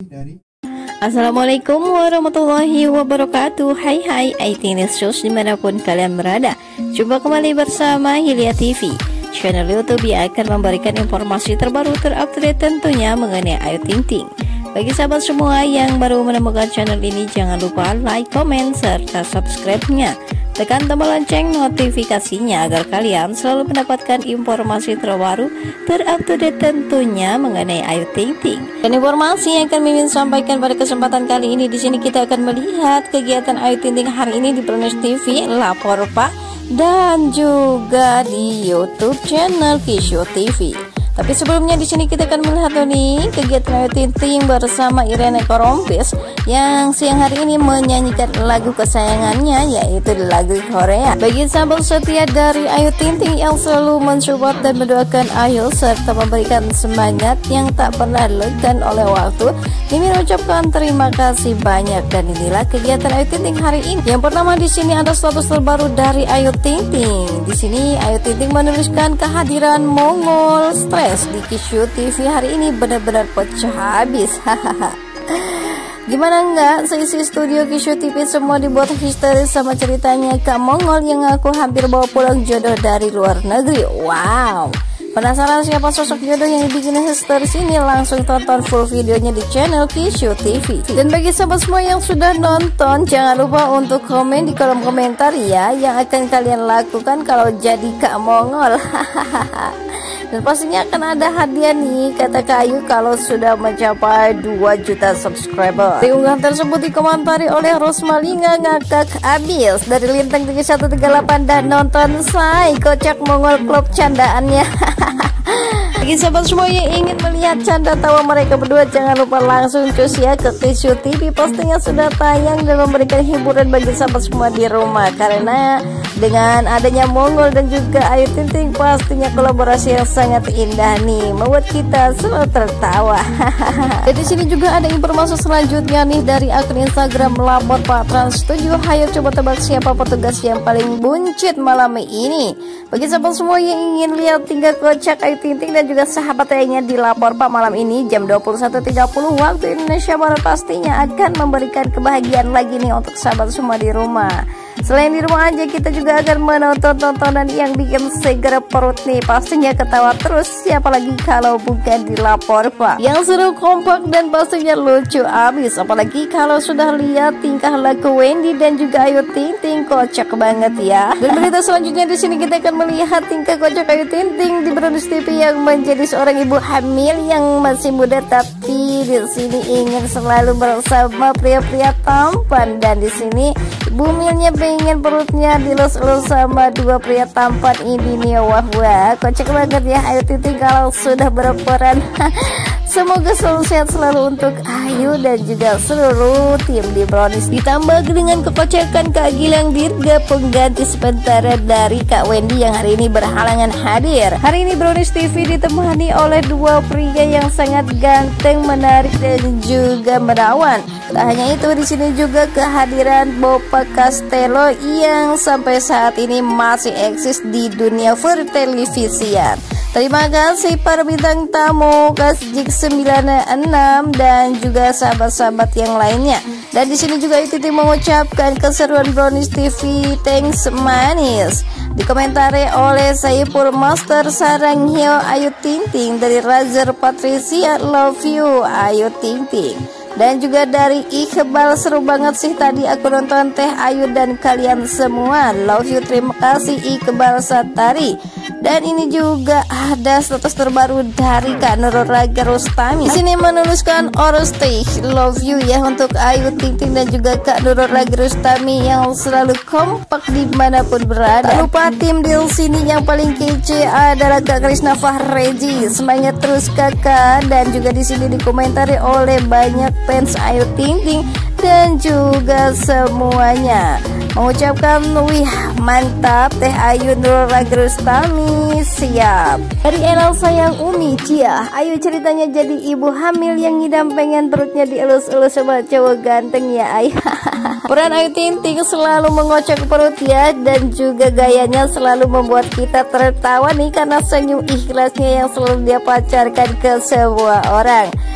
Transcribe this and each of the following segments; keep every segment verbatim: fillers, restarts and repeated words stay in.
dari Assalamualaikum warahmatullahi wabarakatuh. Hai hai I T News dimanapun kalian berada. Jumpa kembali bersama Hilya T V, channel YouTube yang akan memberikan informasi terbaru terupdate tentunya mengenai Ayu Ting Ting. Bagi sahabat semua yang baru menemukan channel ini, jangan lupa like, comment, serta subscribe-nya. Tekan tombol lonceng notifikasinya agar kalian selalu mendapatkan informasi terbaru terupdate tentunya mengenai Ayu Ting Ting. Dan informasi yang akan Mimin sampaikan pada kesempatan kali ini, di sini kita akan melihat kegiatan Ayu Ting Ting hari ini di Brownies T V, Lapor Pak, dan juga di YouTube channel Kisho T V. Tapi sebelumnya di sini kita akan melihat nih kegiatan Ayu Ting Ting bersama Irene Korompis yang siang hari ini menyanyikan lagu kesayangannya, yaitu lagu Korea. Bagi sahabat setia dari Ayu Ting Ting yang selalu mensupport dan mendoakan Ayu serta memberikan semangat yang tak pernah lekang oleh waktu, Mimin ucapkan terima kasih banyak. Dan inilah kegiatan Ayu Ting Ting hari ini. Yang pertama di sini ada status terbaru dari Ayu Ting Ting. Di sini Ayu Ting Ting menuliskan kehadiran Mongol Stress di Kisho T V hari ini benar-benar pecah habis. Hahaha. Gimana enggak, seisi studio Kisho T V semua dibuat histeris sama ceritanya Kak Mongol yang aku hampir bawa pulang jodoh dari luar negeri. Wow, penasaran siapa sosok jodoh yang bikin histeris ini? Langsung tonton full videonya di channel Kisho T V. Dan bagi sahabat semua yang sudah nonton, jangan lupa untuk komen di kolom komentar ya, yang akan kalian lakukan kalau jadi Kak Mongol. Hahaha. Dan pastinya akan ada hadiah nih, kata Kak Ayu, kalau sudah mencapai dua juta subscriber. Di unggahan tersebut dikomentari oleh Rosmalinga ngakak abis dari Lintang tiga satu tiga delapan dan nonton say kocak Mongol klub candaannya. Bagi sahabat semua yang ingin melihat canda tawa mereka berdua, jangan lupa langsung cus ya ke Kisho T V, pastinya sudah tayang dan memberikan hiburan bagi sahabat semua di rumah. Karena dengan adanya Mongol dan juga Ayu Ting Ting, pastinya kolaborasi yang sangat indah nih, membuat kita selalu tertawa. Dan di sini juga ada informasi selanjutnya nih dari akun Instagram Lapor Pak Trans tujuh. Hayo coba tebak siapa petugas yang paling buncit malam ini. Bagi sahabat semua yang ingin lihat tingkah kocak Ayu Ting Ting dan juga sahabat lainnya di Lapor Pak malam ini jam dua puluh satu tiga puluh waktu Indonesia Barat, pastinya akan memberikan kebahagiaan lagi nih untuk sahabat semua di rumah. Selain di rumah aja, kita juga akan menonton tontonan yang bikin seger perut nih, pastinya ketawa terus, siapa lagi kalau bukan di Lapor Pak, yang seru, kompak, dan pastinya lucu abis. Apalagi kalau sudah lihat tingkah laku Wendy dan juga Ayu Ting Ting, kocak banget ya. Dan berita selanjutnya di sini kita akan melihat tingkah kocak Ayu Ting Ting di Brownies T V yang menjadi seorang ibu hamil yang masih muda, tapi di sini ingin selalu bersama pria-pria tampan. Dan di sini bumilnya pengen perutnya dilus-lus sama dua pria tampan ini nih. Wah wah, kocak banget ya Ayu Ting Ting kalau sudah berperan. Semoga selalu sehat selalu untuk Ayu dan juga seluruh tim di Brownies. Ditambah dengan kekocakan Kak Gilang Dirga, pengganti sementara dari Kak Wendy yang hari ini berhalangan hadir. Hari ini Brownies T V ditemani oleh dua pria yang sangat ganteng, menarik, dan juga menawan. Tak hanya itu, di sini juga kehadiran Bopa Castello yang sampai saat ini masih eksis di dunia pertelevisian. Terima kasih para bintang tamu Kasjik sembilan enam dan juga sahabat-sahabat yang lainnya. Dan di sini juga Ayu Ting Ting mengucapkan keseruan Brownies T V, thanks manis. Dikomentari oleh Saiful Master Saranghyo Ayu Ting Ting dari Razar Patricia, love you Ayu Ting Ting. Dan juga dari Iqbal, seru banget sih tadi aku nonton Teh Ayu dan kalian semua, love you, terima kasih Iqbal Satari. Dan ini juga ada status terbaru dari Kak Nurul Raga Rustami. Di sini menuliskan Orostay, love you ya untuk Ayu Ting Ting dan juga Kak Nurul Raga Rustami yang selalu kompak dimanapun berada. Tak lupa tim di sini yang paling kece adalah Kak Krisna Fahreji, semangat terus kakak. Dan juga di sini dikomentari oleh banyak fans Ayu Ting Ting dan juga semuanya mengucapkan wih mantap Teh Ayu Nurul Raga Rustami siap. Dari Elal sayang Umi Cia, Ayu ceritanya jadi ibu hamil yang ngidam pengen perutnya dielus-elus sama cowok ganteng ya Ayu. Peran Ayu Ting Ting selalu mengocok perut ya, dan juga gayanya selalu membuat kita tertawa nih karena senyum ikhlasnya yang selalu dia pacarkan ke semua orang.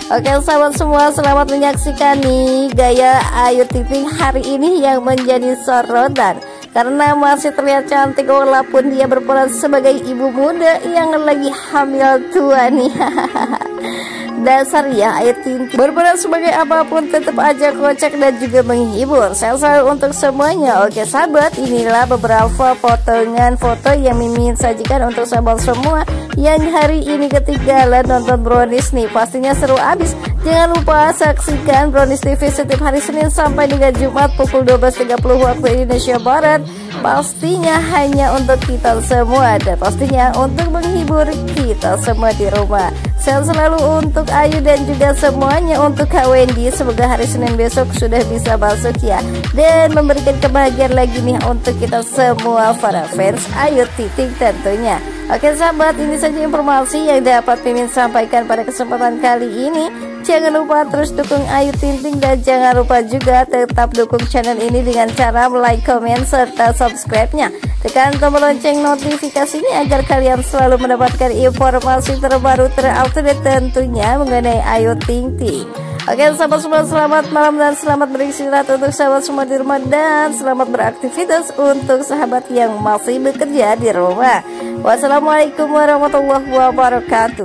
Oke sahabat semua, selamat menyaksikan nih gaya Ayu Ting Ting hari ini yang menjadi sorotan karena masih terlihat cantik walaupun dia berperan sebagai ibu muda yang lagi hamil tua nih. Dasar ya Ayu Ting Ting, berperan sebagai apapun tetap aja kocak dan juga menghibur. Saya selalu untuk semuanya. Oke sahabat, inilah beberapa potongan foto yang Mimin sajikan untuk sahabat semua yang hari ini ketinggalan nonton Brownies nih. Pastinya seru abis. Jangan lupa saksikan Brownies T V setiap hari Senin sampai dengan Jumat pukul dua belas tiga puluh waktu Indonesia Barat. Pastinya hanya untuk kita semua dan pastinya untuk menghibur kita semua di rumah. Sehat selalu untuk Ayu dan juga semuanya untuk Kak Wendy. Semoga hari Senin besok sudah bisa masuk ya, dan memberikan kebahagiaan lagi nih untuk kita semua para fans Ayu Ting Ting tentunya. Oke sahabat, ini saja informasi yang dapat Mimin sampaikan pada kesempatan kali ini. Jangan lupa terus dukung Ayu Ting Ting dan jangan lupa juga tetap dukung channel ini dengan cara like, comment, serta subscribe-nya. Tekan tombol lonceng notifikasinya agar kalian selalu mendapatkan informasi terbaru terupdate tentunya mengenai Ayu Ting Ting. Oke sahabat semua, selamat malam dan selamat beristirahat untuk sahabat semua di rumah, dan selamat beraktivitas untuk sahabat yang masih bekerja di rumah. Wassalamualaikum warahmatullahi wabarakatuh.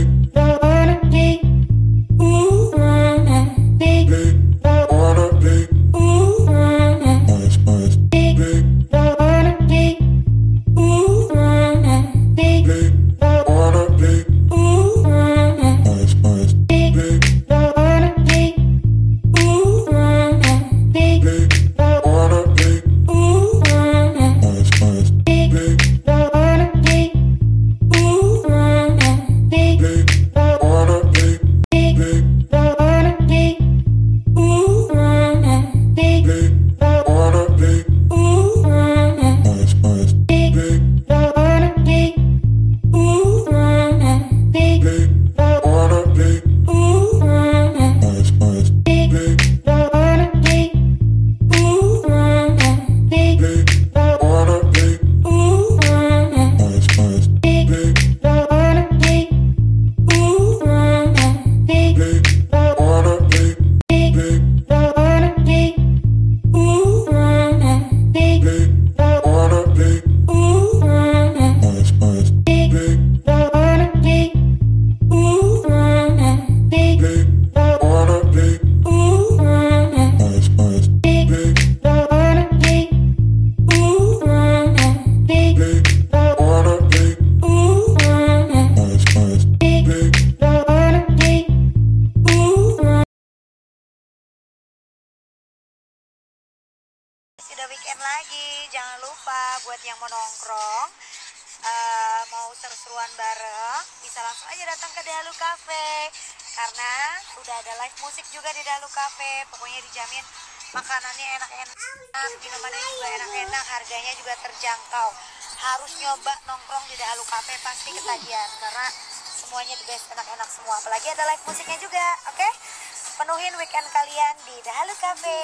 Sudah weekend lagi, jangan lupa buat yang mau nongkrong, uh, mau seru-seruan bareng, bisa langsung aja datang ke Dahalu Cafe, karena udah ada live musik juga di Dahalu Cafe. Pokoknya dijamin makanannya enak-enak, minumannya juga enak-enak, harganya juga terjangkau. Harus nyoba nongkrong di Dahalu Cafe, pasti ketagihan, karena semuanya the best, enak-enak semua. Apalagi ada live musiknya juga, oke? Okay? Penuhin weekend kalian di Dahalu Cafe.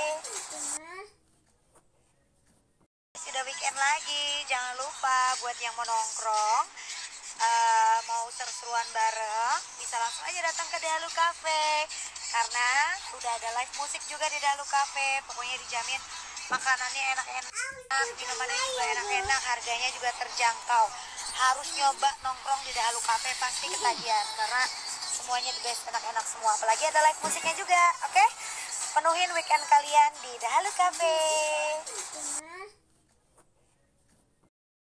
Sudah weekend lagi, jangan lupa buat yang mau nongkrong, uh, mau seru-seruan bareng, bisa langsung aja datang ke Dahalu Cafe, karena udah ada live musik juga di Dahalu Cafe. Pokoknya dijamin makanannya enak-enak, minumannya juga enak-enak, harganya juga terjangkau. Harus nyoba nongkrong di Dahalu Cafe, pasti ketagihan, karena semuanya the best, enak-enak semua. Apalagi ada live musiknya juga, oke? Okay? Penuhin weekend kalian di Dahalu Cafe.